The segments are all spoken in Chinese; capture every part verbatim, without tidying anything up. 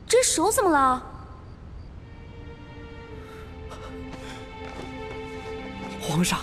这手怎么了？ 皇上，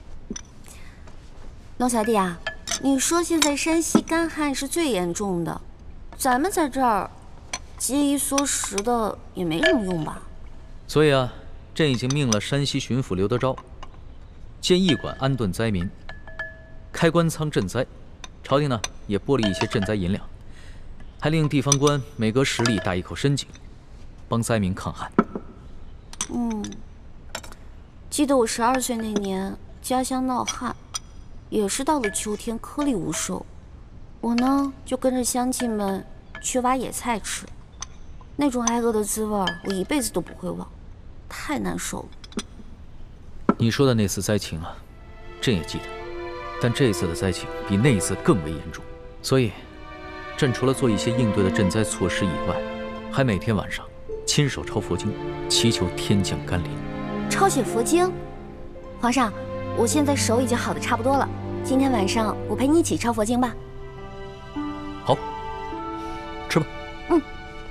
龙小弟啊，你说现在山西干旱是最严重的，咱们在这儿节衣缩食的也没什么用吧？ 所以啊，朕已经命了山西巡抚刘德昭，建驿馆安顿灾民，开官仓赈灾。朝廷呢也拨了一些赈灾银两，还令地方官每隔十里打一口深井，帮灾民抗旱。 嗯，记得我十二岁那年，家乡闹旱，也是到了秋天颗粒无收，我呢就跟着乡亲们去挖野菜吃，那种挨饿的滋味我一辈子都不会忘，太难受了。 你说的那次灾情啊，朕也记得。但这次的灾情比那次更为严重，所以，朕除了做一些应对的赈灾措施以外，还每天晚上亲手抄佛经，祈求天降甘霖。 抄写佛经，皇上，我现在手已经好的差不多了，今天晚上我陪你一起抄佛经吧。 好，吃吧。 嗯。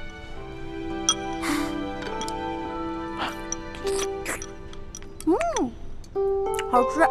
嗯，好吃。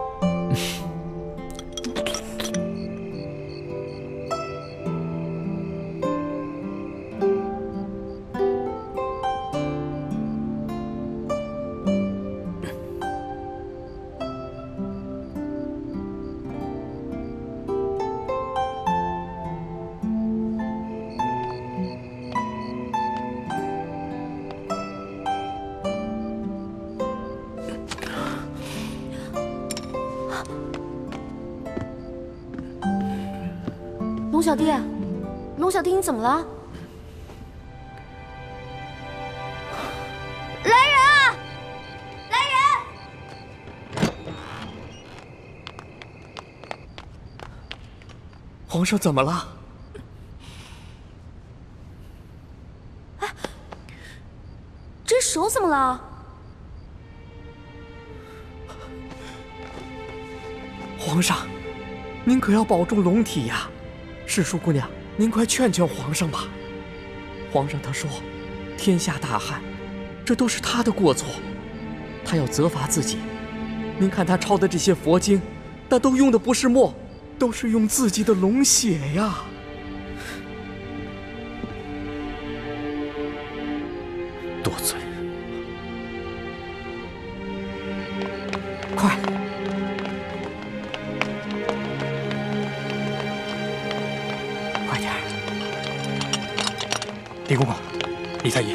龙小弟，龙小弟，你怎么了？来人啊！来人！ 皇上怎么了？ 哎，这手怎么了？ 皇上，您可要保重龙体呀！世淑姑娘，您快劝劝皇上吧。皇上他说，天下大旱，这都是他的过错，他要责罚自己。您看他抄的这些佛经，那都用的不是墨，都是用自己的龙血呀。 多嘴。 快！快点！李公公，李太医，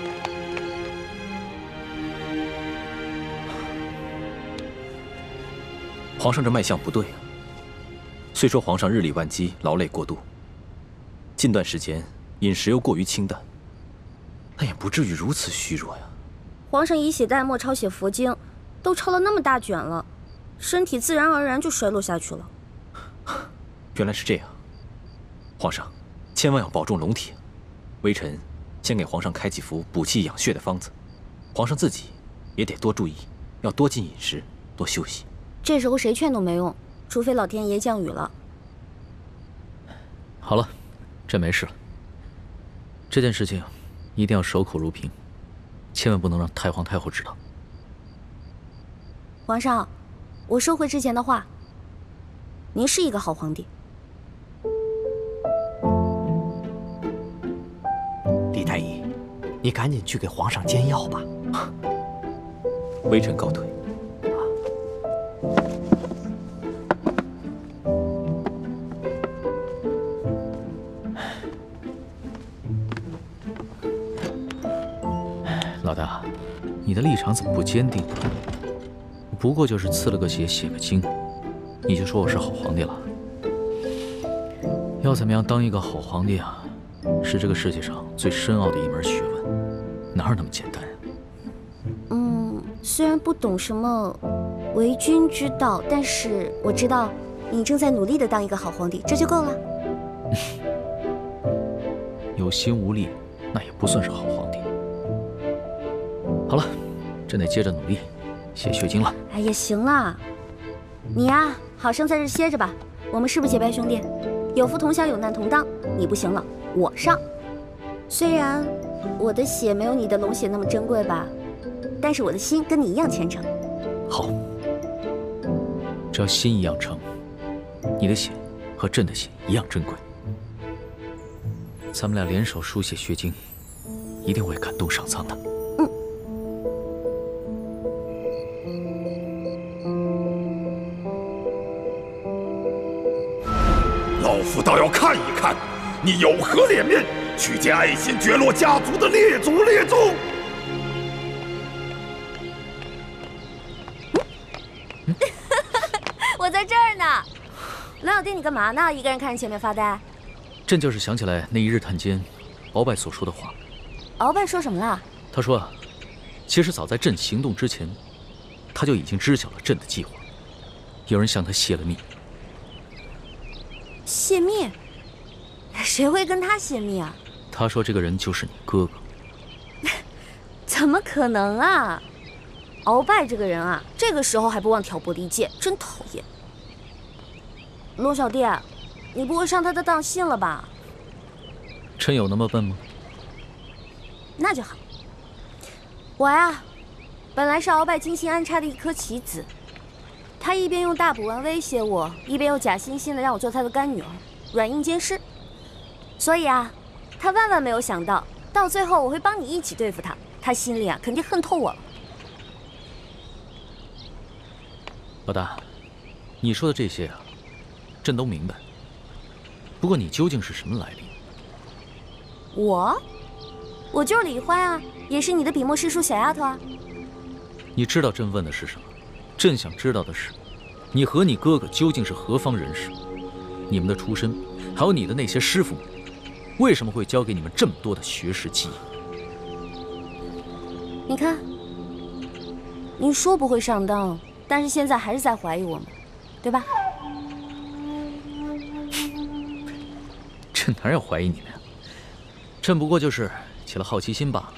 皇上这脉象不对啊。虽说皇上日理万机，劳累过度，近段时间饮食又过于清淡，但也不至于如此虚弱呀。 皇上以血代墨抄写佛经，都抄了那么大卷了，身体自然而然就衰落下去了。 原来是这样，皇上千万要保重龙体。微臣先给皇上开几副补气养血的方子，皇上自己也得多注意，要多进饮食，多休息。 这时候谁劝都没用，除非老天爷降雨了。 好了，朕没事了。这件事情一定要守口如瓶，千万不能让太皇太后知道。 皇上，我收回之前的话，您是一个好皇帝。 李太医，你赶紧去给皇上煎药吧。 微臣告退。 老大，你的立场怎么不坚定？不过就是刺了个血，写个经，你就说我是好皇帝了？要怎么样当一个好皇帝啊？是这个世界上最深奥的一门学问，哪有那么简单啊？ 嗯，虽然不懂什么为君之道，但是我知道你正在努力的当一个好皇帝，这就够了。 有心无力，那也不算是好皇帝。好了，朕得接着努力，写血经了。 哎呀，行了，你呀，好生在这歇着吧。我们是不是结拜兄弟？有福同享，有难同当。你不行了，我上。虽然我的血没有你的龙血那么珍贵吧，但是我的心跟你一样虔诚。 好，只要心一样诚，你的血和朕的血一样珍贵。咱们俩联手书写血经，一定会感动上苍的。 嗯。 老夫倒要看一看，你有何脸面去见爱新觉罗家族的列祖列宗！ 我在这儿呢。龙小弟，你干嘛呢？一个人看着前面发呆？ 朕就是想起来那一日探监，鳌拜所说的话。 鳌拜说什么了？ 他说啊，其实早在朕行动之前，他就已经知晓了朕的计划。有人向他泄了密。 泄密？谁会跟他泄密啊？ 他说这个人就是你哥哥。 怎么可能啊！鳌拜这个人啊，这个时候还不忘挑拨离间，真讨厌。龙小弟，你不会上他的当信了吧？ 朕有那么笨吗？ 那就好。我呀，本来是鳌拜精心安插的一颗棋子，他一边用大补丸威胁我，一边又假惺惺的让我做他的干女儿，软硬兼施。所以啊，他万万没有想到，到最后我会帮你一起对付他，他心里啊肯定恨透我了。 老大，你说的这些啊，朕都明白。不过你究竟是什么来历？ 我，我就是李欢啊，也是你的笔墨诗书小丫头啊。 你知道朕问的是什么？朕想知道的是，你和你哥哥究竟是何方人士？你们的出身，还有你的那些师傅们，为什么会教给你们这么多的学识技艺？ 你看，你说不会上当，但是现在还是在怀疑我们，对吧？ 朕哪有怀疑你们呀？朕不过就是起了好奇心罢了。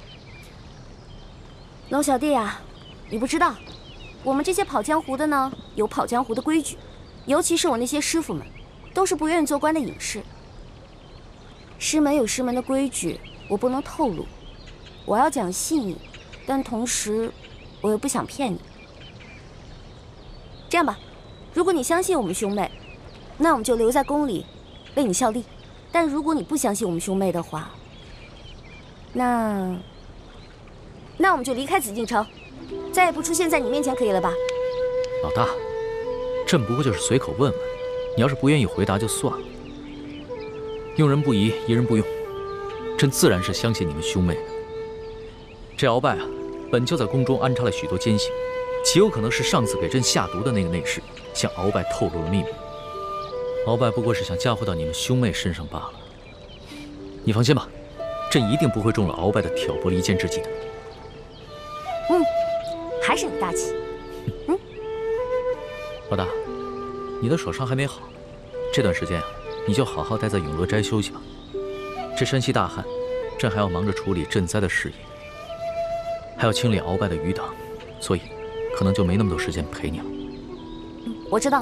龙小弟啊，你不知道，我们这些跑江湖的呢，有跑江湖的规矩，尤其是我那些师傅们，都是不愿意做官的隐士。师门有师门的规矩，我不能透露。我要讲信义，但同时，我又不想骗你。这样吧，如果你相信我们兄妹，那我们就留在宫里，为你效力；但如果你不相信我们兄妹的话，那……那我们就离开紫禁城，再也不出现在你面前，可以了吧？ 老大，朕不过就是随口问问，你要是不愿意回答就算了。用人不疑，疑人不用，朕自然是相信你们兄妹的。这鳌拜啊，本就在宫中安插了许多奸细，极有可能是上次给朕下毒的那个内侍向鳌拜透露了秘密。鳌拜不过是想嫁祸到你们兄妹身上罢了。你放心吧，朕一定不会中了鳌拜的挑拨离间之计的。 嗯，还是你大气。嗯， 老大，你的手伤还没好，这段时间啊，你就好好待在永乐斋休息吧。这山西大旱，朕还要忙着处理赈灾的事宜，还要清理鳌拜的余党，所以可能就没那么多时间陪你了。 嗯，我知道了。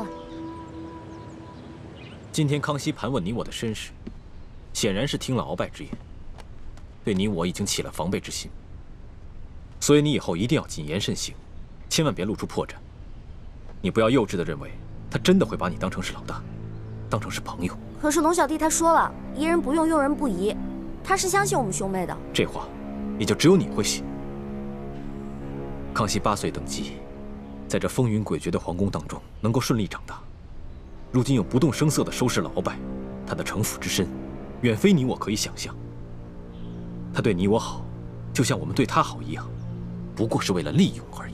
今天康熙盘问你我的身世，显然是听了鳌拜之言，对你我已经起了防备之心。所以你以后一定要谨言慎行，千万别露出破绽。你不要幼稚地认为他真的会把你当成是老大，当成是朋友。 可是龙小弟他说了，疑人不用，用人不疑，他是相信我们兄妹的。 这话也就只有你会信。康熙八岁登基，在这风云诡谲的皇宫当中能够顺利长大，如今又不动声色地收拾了鳌拜，他的城府之深，远非你我可以想象。他对你我好，就像我们对他好一样，不过是为了利用而已。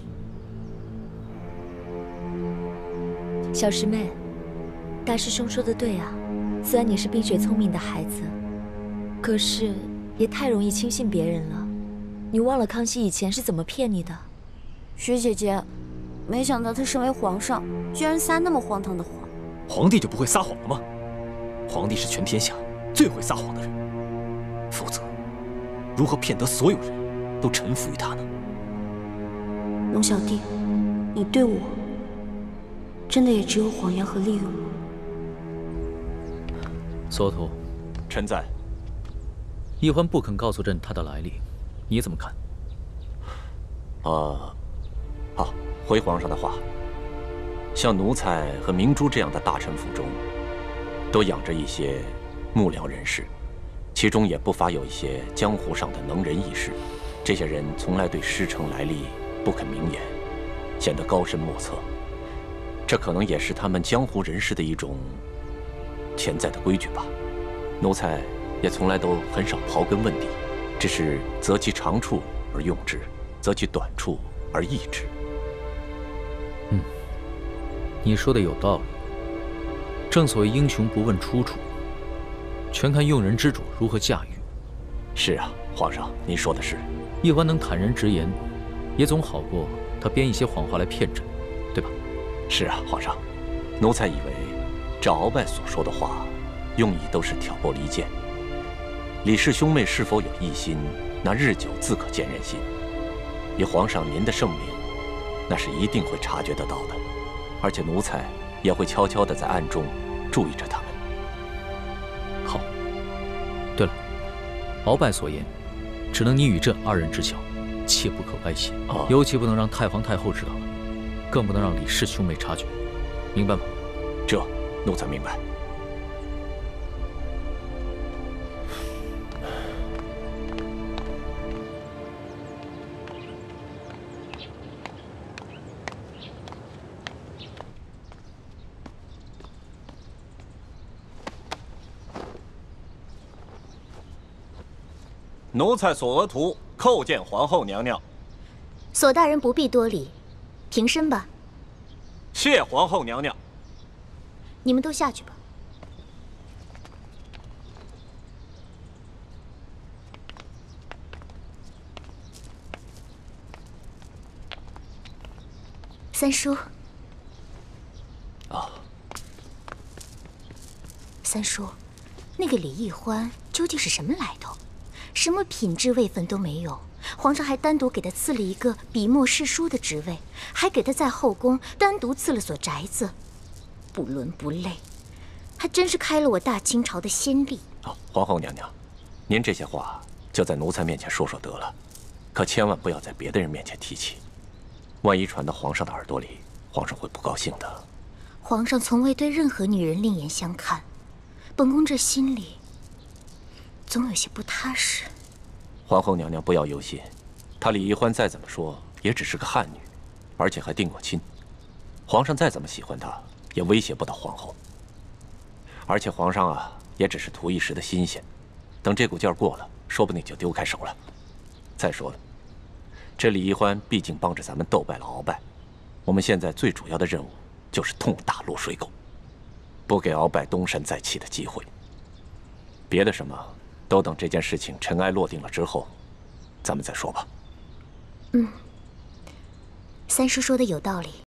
小师妹，大师兄说的对啊，虽然你是冰雪聪明的孩子，可是也太容易轻信别人了。你忘了康熙以前是怎么骗你的？ 薛姐姐，没想到他身为皇上，居然撒那么荒唐的谎。 皇帝就不会撒谎了吗？皇帝是全天下最会撒谎的人，否则如何骗得所有人都臣服于他呢？ 龙小弟，你对我真的也只有谎言和利用吗？ 索图， 臣在。 易欢不肯告诉朕他的来历，你怎么看？ 呃，好，回皇上的话，像奴才和明珠这样的大臣府中，都养着一些幕僚人士，其中也不乏有一些江湖上的能人异士。这些人从来对师承来历不肯明言，显得高深莫测。这可能也是他们江湖人士的一种潜在的规矩吧。奴才也从来都很少刨根问底，只是择其长处而用之，择其短处而易之。 嗯，你说的有道理。正所谓英雄不问出处，全看用人之主如何驾驭。 是啊，皇上，您说的是。 易欢能坦然直言，也总好过他编一些谎话来骗朕，对吧？ 是啊，皇上，奴才以为这鳌拜所说的话，用意都是挑拨离间。李氏兄妹是否有异心，那日久自可见人心。以皇上您的圣明，那是一定会察觉得到的，而且奴才也会悄悄地在暗中注意着他们。 好。对了，鳌拜所言，只能你与朕二人知晓，切不可歪写， 哦、 尤其不能让太皇太后知道了，更不能让李氏兄妹察觉，明白吗？ 这，奴才明白。 奴才索额图叩见皇后娘娘。 索大人不必多礼，平身吧。 谢皇后娘娘。 你们都下去吧。三叔。 啊。 三叔，那个李易欢究竟是什么来头？什么品质位分都没有，皇上还单独给他赐了一个笔墨侍书的职位，还给他在后宫单独赐了所宅子，不伦不类，还真是开了我大清朝的先例。 哦，皇后娘娘，您这些话就在奴才面前说说得了，可千万不要在别的人面前提起，万一传到皇上的耳朵里，皇上会不高兴的。 皇上从未对任何女人另眼相看，本宫这心里总有些不踏实。 皇后娘娘不要忧心，她李易欢再怎么说也只是个汉女，而且还定过亲。皇上再怎么喜欢她，也威胁不到皇后。而且皇上啊，也只是图一时的新鲜，等这股劲儿过了，说不定就丢开手了。再说了，这李易欢毕竟帮着咱们斗败了鳌拜，我们现在最主要的任务就是痛打落水狗，不给鳌拜东山再起的机会。别的什么，都等这件事情尘埃落定了之后，咱们再说吧。 嗯，三叔说的有道理。